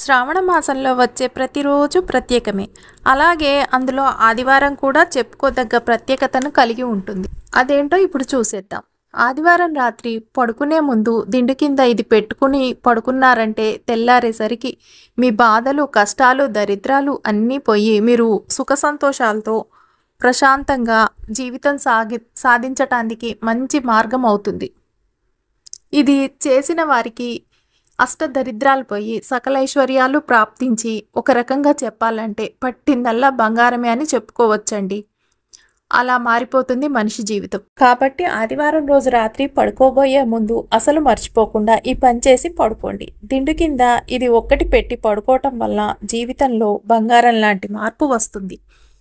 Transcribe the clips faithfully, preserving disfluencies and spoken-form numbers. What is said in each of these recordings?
శ్రావణ మాసంలో వచ్చే ప్రతిరోజు ప్రత్యేకమే. అలాగే అందులో ఆదివారం కూడా చెప్పుకోదగ్గ ప్రత్యేకతను కలిగి ఉంటుంది. అదేంటో ఇప్పుడు చూసేద్దాం. ఆదివారం రాత్రి పడుకునే ముందు దిండు కింద ఇది పెట్టుకుని పడుకున్నారంటే తెల్లారేసరికి మీ బాధలు, కష్టాలు, దరిద్రాలు అన్నీ పోయి మీరు సుఖ సంతోషాలతో ప్రశాంతంగా జీవితం సాగి సాధించటానికి మంచి మార్గం అవుతుంది. ఇది చేసిన వారికి అష్టదరిద్రాలు పోయి సకల ఐశ్వర్యాలు ప్రాప్తించి ఒక రకంగా చెప్పాలంటే పట్టిందల్లా బంగారమే అని చెప్పుకోవచ్చండి. అలా మారిపోతుంది మనిషి జీవితం. కాబట్టి ఆదివారం రోజు రాత్రి పడుకోబోయే ముందు అసలు మర్చిపోకుండా ఈ పని చేసి పడుకోండి. దిండు కింద ఇది ఒక్కటి పెట్టి పడుకోవటం వల్ల జీవితంలో బంగారం లాంటి మార్పు వస్తుంది.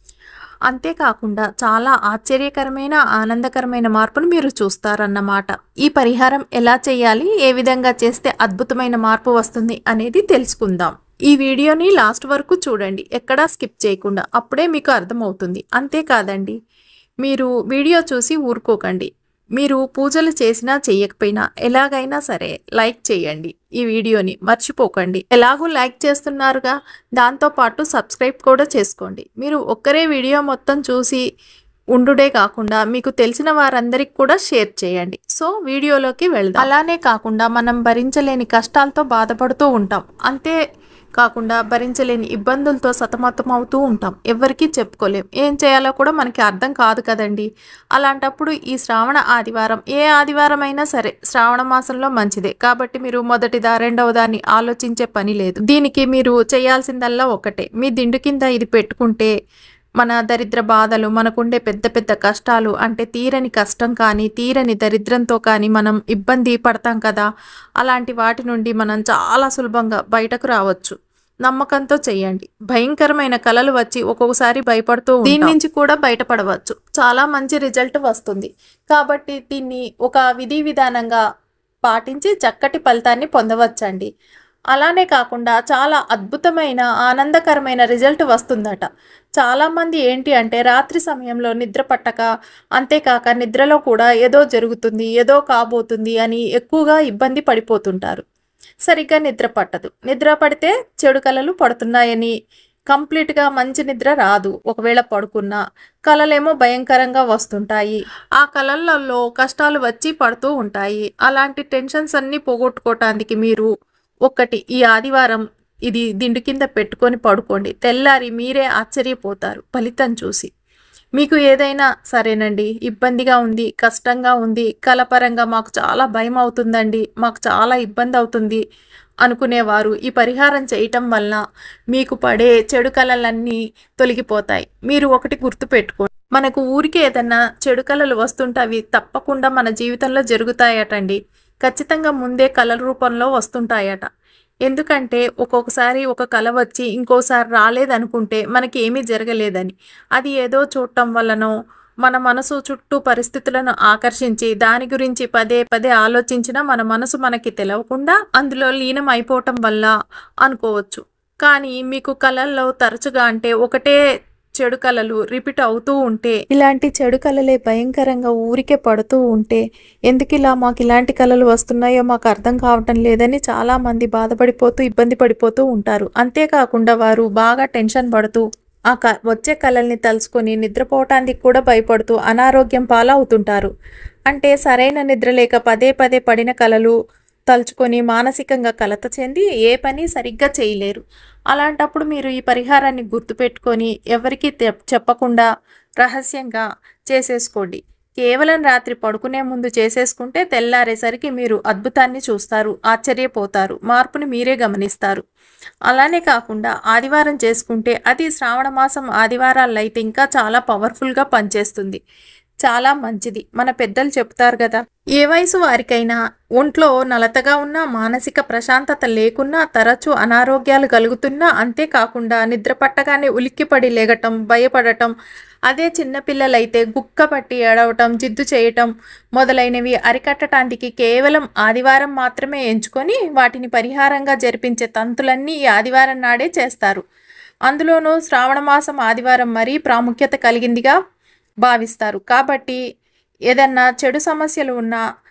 అంతేకాకుండా చాలా ఆశ్చర్యకరమైన, ఆనందకరమైన మార్పును మీరు చూస్తారన్నమాట. ఈ పరిహారం ఎలా చేయాలి, ఏ విధంగా చేస్తే అద్భుతమైన మార్పు వస్తుంది అనేది తెలుసుకుందాం. ఈ వీడియోని లాస్ట్ వరకు చూడండి, ఎక్కడా స్కిప్ చేయకుండా. అప్పుడే మీకు అర్థమవుతుంది. అంతేకాదండి, మీరు వీడియో చూసి ఊరుకోకండి. మీరు పూజలు చేసినా చేయకపోయినా ఎలాగైనా సరే లైక్ చేయండి. ఈ వీడియోని మర్చిపోకండి. ఎలాగూ లైక్ చేస్తున్నారుగా, దాంతోపాటు సబ్స్క్రైబ్ కూడా చేసుకోండి. మీరు ఒక్కరే వీడియో మొత్తం చూసి ఉండుడే కాకుండా మీకు తెలిసిన వారందరికి కూడా షేర్ చేయండి. సో వీడియోలోకి వెళ్దాం. అలానే కాకుండా మనం భరించలేని కష్టాలతో బాధపడుతూ ఉంటాం. అంతే కాకుండా భరించలేని ఇబ్బందులతో సతమతం అవుతూ ఉంటాం. ఎవరికీ చెప్పుకోలేం. ఏం చేయాలో కూడా మనకి అర్థం కాదు కదండి. అలాంటప్పుడు ఈ శ్రావణ ఆదివారం, ఏ ఆదివారం అయినా సరే శ్రావణ మాసంలో మంచిదే. కాబట్టి మీరు మొదటిదా రెండవ దాన్ని ఆలోచించే పని లేదు. దీనికి మీరు చేయాల్సిందల్లా ఒకటే, మీ దిండు కింద ఇది పెట్టుకుంటే మన దరిద్ర బాధలు, మనకుండే పెద్ద పెద్ద కష్టాలు, అంటే తీరని కష్టం కానీ తీరని దరిద్రంతో కానీ మనం ఇబ్బంది పడతాం కదా, అలాంటి వాటి నుండి మనం చాలా సులభంగా బయటకు రావచ్చు. నమ్మకంతో చేయండి. భయంకరమైన కలలు వచ్చి ఒక్కొక్కసారి భయపడుతూ దీని నుంచి కూడా బయటపడవచ్చు. చాలా మంచి రిజల్ట్ వస్తుంది. కాబట్టి దీన్ని ఒక విధి విధానంగా పాటించి చక్కటి ఫలితాన్ని పొందవచ్చండి. అలానే కాకుండా చాలా అద్భుతమైన, ఆనందకరమైన రిజల్ట్ వస్తుందట. చాలామంది ఏంటి అంటే రాత్రి సమయంలో నిద్ర పట్టక, అంతేకాక నిద్రలో కూడా ఏదో జరుగుతుంది, ఏదో కాబోతుంది అని ఎక్కువగా ఇబ్బంది పడిపోతుంటారు. సరిగ్గా నిద్ర పట్టదు. నిద్ర పడితే చెడు కలలు పడుతున్నాయని, కంప్లీట్గా మంచి నిద్ర రాదు. ఒకవేళ పడుకున్నా కలలేమో భయంకరంగా వస్తుంటాయి. ఆ కలలలో కష్టాలు వచ్చి పడుతూ ఉంటాయి. అలాంటి టెన్షన్స్ అన్నీ పోగొట్టుకోవటానికి మీరు ఒకటి ఈ ఆదివారం ఇది దిండు కింద పెట్టుకొని పడుకోండి. తెల్లారి మీరే ఆశ్చర్యపోతారు ఫలితం చూసి. మీకు ఏదైనా సరేనండి, ఇబ్బందిగా ఉంది, కష్టంగా ఉంది, కలపరంగా మాకు చాలా భయం అవుతుందండి, మాకు చాలా ఇబ్బంది అవుతుంది అనుకునేవారు ఈ పరిహారం చేయటం వల్ల మీకు పడే చెడు కలలన్నీ తొలగిపోతాయి. మీరు ఒకటి గుర్తుపెట్టుకోండి, మనకు ఊరికే ఏదన్నా చెడు కలలు వస్తుంటే అవి తప్పకుండా మన జీవితంలో జరుగుతాయటండి. ఖచ్చితంగా ముందే కలల రూపంలో వస్తుంటాయట. ఎందుకంటే ఒక్కొక్కసారి ఒక కల వచ్చి ఇంకోసారి రాలేదనుకుంటే మనకి ఏమీ జరగలేదని, అది ఏదో చూడటం వల్లనో మన మనసు చుట్టూ పరిస్థితులను ఆకర్షించి దాని గురించి పదే పదే ఆలోచించిన మన మనసు మనకి తెలవకుండా అందులో లీనం అయిపోవటం వల్ల అనుకోవచ్చు. కానీ మీకు కలల్లో తరచుగా అంటే ఒకటే చెడు కలలు రిపీట్ అవుతూ ఉంటే, ఇలాంటి చెడు కలలే భయంకరంగా ఊరికే పడుతూ ఉంటే, ఎందుకు ఇలా మాకు ఇలాంటి కలలు వస్తున్నాయో మాకు అర్థం కావటం లేదని చాలామంది బాధపడిపోతూ ఇబ్బంది పడిపోతూ ఉంటారు. అంతేకాకుండా వారు బాగా టెన్షన్ పడుతూ ఆ క వచ్చే కలల్ని తలుచుకొని నిద్రపోవటానికి కూడా భయపడుతూ అనారోగ్యం పాలవుతుంటారు. అంటే సరైన నిద్ర లేక పదే పదే పడిన కలలు తలుచుకొని మానసికంగా కలత చెంది ఏ పని సరిగ్గా చేయలేరు. అలాంటప్పుడు మీరు ఈ పరిహారాన్ని గుర్తుపెట్టుకొని ఎవరికి చెప్పకుండా రహస్యంగా చేసేసుకోండి. కేవలం రాత్రి పడుకునే ముందు చేసేసుకుంటే తెల్లారేసరికి మీరు అద్భుతాన్ని చూస్తారు, ఆశ్చర్యపోతారు, మార్పుని మీరే గమనిస్తారు. అలానే కాకుండా ఆదివారం చేసుకుంటే, అది శ్రావణ మాసం ఆదివారాల్లో అయితే ఇంకా చాలా పవర్ఫుల్గా పనిచేస్తుంది. చాలా మంచిది. మన పెద్దలు చెప్తారు కదా, ఏ వయసు వారికైనా ఒంట్లో నలతగా ఉన్నా, మానసిక ప్రశాంతత లేకున్నా, తరచూ అనారోగ్యాలు కలుగుతున్నా, అంతేకాకుండా నిద్ర పట్టగానే ఉలిక్కిపడి లేగటం, భయపడటం, అదే చిన్నపిల్లలైతే గుక్క పట్టి ఏడవటం, జిద్దు చేయటం మొదలైనవి అరికట్టడానికి కేవలం ఆదివారం మాత్రమే ఎంచుకొని వాటిని పరిహారంగా జరిపించే తంతులన్నీ ఈ ఆదివారం నాడే చేస్తారు. అందులోనూ శ్రావణ మాసం ఆదివారం మరీ ప్రాముఖ్యత కలిగిందిగా భావిస్తారు. కాబట్టి ఏదన్నా చెడు సమస్యలు ఉన్నా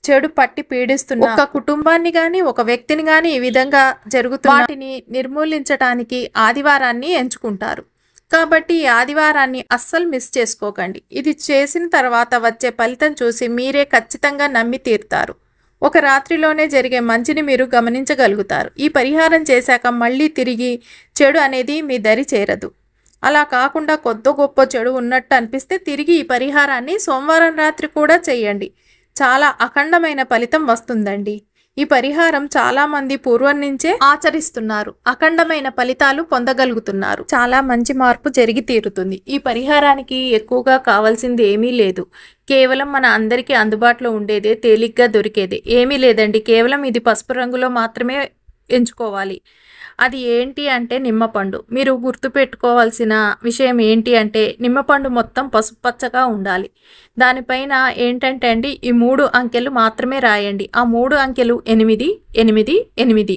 చెడు పట్టి పీడిస్తున్న ఒక కుటుంబాన్ని గాని ఒక వ్యక్తిని గాని ఈ విధంగా జరుగుతున్న వాటిని నిర్మూలించడానికి ఆదివారాన్ని ఎంచుకుంటారు. కాబట్టి ఈ ఆదివారాన్ని అస్సలు మిస్ చేసుకోకండి. ఇది చేసిన తర్వాత వచ్చే ఫలితం చూసి మీరే ఖచ్చితంగా నమ్మి తీరుతారు. ఒక రాత్రిలోనే జరిగే మంచిని మీరు గమనించగలుగుతారు. ఈ పరిహారం చేశాక మళ్ళీ తిరిగి చెడు అనేది మీ దరి చేరదు. అలా కాకుండా కొద్ది గొప్ప చెడు ఉన్నట్టు అనిపిస్తే తిరిగి ఈ పరిహారాన్ని సోమవారం రాత్రి కూడా చేయండి. చాలా అఖండమైన ఫలితం వస్తుందండి. ఈ పరిహారం చాలా మంది పూర్వం నుంచే ఆచరిస్తున్నారు. అఖండమైన ఫలితాలు పొందగలుగుతున్నారు. చాలా మంచి మార్పు జరిగి తీరుతుంది. ఈ పరిహారానికి ఎక్కువగా కావాల్సింది ఏమీ లేదు. కేవలం మన అందరికీ అందుబాటులో ఉండేదే, తేలిగ్గా దొరికేదే. ఏమీ లేదండి. కేవలం ఇది పసుపు రంగులో మాత్రమే ఎంచుకోవాలి. అది ఏంటి అంటే నిమ్మపండు. మీరు గుర్తుపెట్టుకోవాల్సిన విషయం ఏంటి అంటే నిమ్మపండు మొత్తం పసుపు పచ్చగా ఉండాలి. దానిపైన ఏంటంటే అండి ఈ మూడు అంకెలు మాత్రమే రాయండి. ఆ మూడు అంకెలు ఎనిమిది ఎనిమిది ఎనిమిది.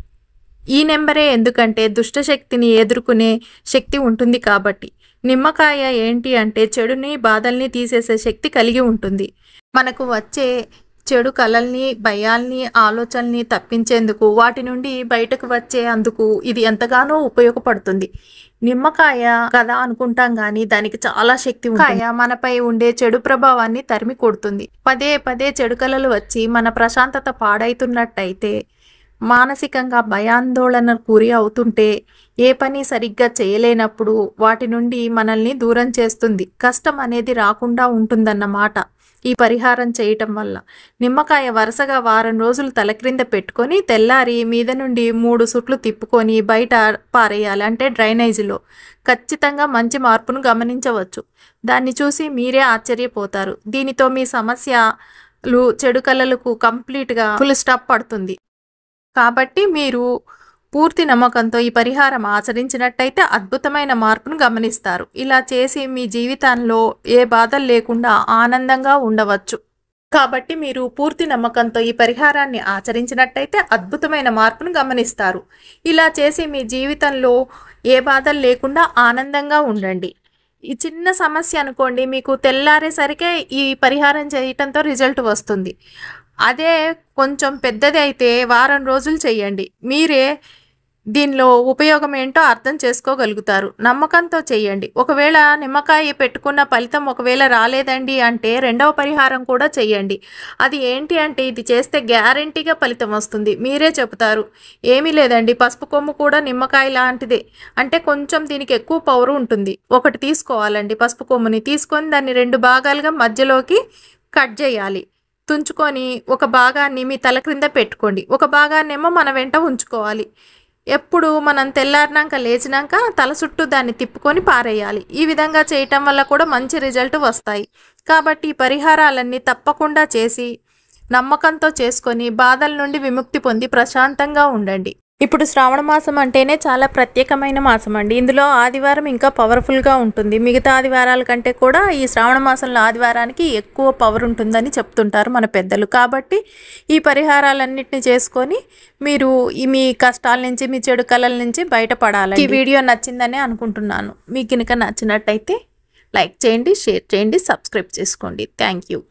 ఈ నెంబరే ఎందుకంటే దుష్టశక్తిని ఎదుర్కొనే శక్తి ఉంటుంది కాబట్టి. నిమ్మకాయ ఏంటి అంటే చెడుని బాధల్ని తీసేసే శక్తి కలిగి ఉంటుంది. మనకు వచ్చే చెడు కలల్ని, భయాల్ని, ఆలోచనల్ని తప్పించేందుకు, వాటి నుండి బయటకు వచ్చే అందుకు ఇది ఎంతగానో ఉపయోగపడుతుంది. నిమ్మకాయ కదా అనుకుంటాం కానీ దానికి చాలా శక్తి ఉంటుంది. మనపై ఉండే చెడు ప్రభావాన్ని తరిమి కొడుతుంది. పదే పదే చెడు కలలు వచ్చి మన ప్రశాంతత పాడైతున్నట్టయితే, మానసికంగా భయాందోళన గురి అవుతుంటే, ఏ పని సరిగ్గా చేయలేనప్పుడు వాటి నుండి మనల్ని దూరం చేస్తుంది. కష్టం అనేది రాకుండా ఉంటుందన్నమాట ఈ పరిహారం చేయటం వల్ల. నిమ్మకాయ వరుసగా వారం రోజులు తల క్రింద పెట్టుకొని తెల్లారి మీద నుండి మూడు సుట్లు తిప్పుకొని బయట పారేయాలి, అంటే డ్రైనేజీలో. ఖచ్చితంగా మంచి మార్పును గమనించవచ్చు. దాన్ని చూసి మీరే ఆశ్చర్యపోతారు. దీనితో మీ సమస్యలు, చెడు కలలకు కంప్లీట్గా ఫుల్ స్టాప్ పడుతుంది. కాబట్టి మీరు పూర్తి నమ్మకంతో ఈ పరిహారం ఆచరించినట్టయితే అద్భుతమైన మార్పును గమనిస్తారు. ఇలా చేసి మీ జీవితంలో ఏ బాధలు లేకుండా ఆనందంగా ఉండవచ్చు. కాబట్టి మీరు పూర్తి నమ్మకంతో ఈ పరిహారాన్ని ఆచరించినట్టయితే అద్భుతమైన మార్పును గమనిస్తారు. ఇలా చేసి మీ జీవితంలో ఏ బాధలు లేకుండా ఆనందంగా ఉండండి. ఈ చిన్న సమస్య అనుకోండి, మీకు తెల్లారేసరికే ఈ పరిహారం చేయటంతో రిజల్ట్ వస్తుంది. అదే కొంచెం పెద్దది అయితే వారం రోజులు చేయండి. మీరే దీనిలో ఉపయోగం ఏంటో అర్థం చేసుకోగలుగుతారు. నమ్మకంతో చేయండి. ఒకవేళ నిమ్మకాయ పెట్టుకున్న ఫలితం ఒకవేళ రాలేదండి అంటే రెండవ పరిహారం కూడా చేయండి. అది ఏంటి అంటే ఇది చేస్తే గ్యారెంటీగా ఫలితం వస్తుంది. మీరే చెబుతారు, ఏమీ లేదండి పసుపు కొమ్ము కూడా నిమ్మకాయ లాంటిదే, అంటే కొంచెం దీనికి ఎక్కువ పవర్ ఉంటుంది. ఒకటి తీసుకోవాలండి, పసుపు కొమ్ముని తీసుకొని దాన్ని రెండు భాగాలుగా మధ్యలోకి కట్ చేయాలి. తుంచుకొని ఒక భాగాన్ని మీ తల క్రింద పెట్టుకోండి, ఒక భాగాన్నేమో మన వెంట ఉంచుకోవాలి. ఎప్పుడు మనం తెల్లారినాక లేచినాక తల చుట్టూ దాన్ని తిప్పుకొని పారేయాలి. ఈ విధంగా చేయటం వల్ల కూడా మంచి రిజల్ట్ వస్తాయి. కాబట్టి ఈ పరిహారాలన్నీ తప్పకుండా చేసి నమ్మకంతో చేసుకొని బాధల నుండి విముక్తి పొంది ప్రశాంతంగా ఉండండి. ఇప్పుడు శ్రావణ మాసం అంటేనే చాలా ప్రత్యేకమైన మాసం అండి. ఇందులో ఆదివారం ఇంకా పవర్ఫుల్గా ఉంటుంది. మిగతా ఆదివారాల కంటే కూడా ఈ శ్రావణ మాసంలో ఆదివారానికి ఎక్కువ పవర్ ఉంటుందని చెప్తుంటారు మన పెద్దలు. కాబట్టి ఈ పరిహారాలన్నింటినీ చేసుకొని మీరు ఈ మీ కష్టాల నుంచి, మీ చెడు కళల నుంచి బయటపడాలి. ఈ వీడియో నచ్చిందని అనుకుంటున్నాను. మీకు కనుక నచ్చినట్టయితే లైక్ చేయండి, షేర్ చేయండి, సబ్స్క్రైబ్ చేసుకోండి. Thank you.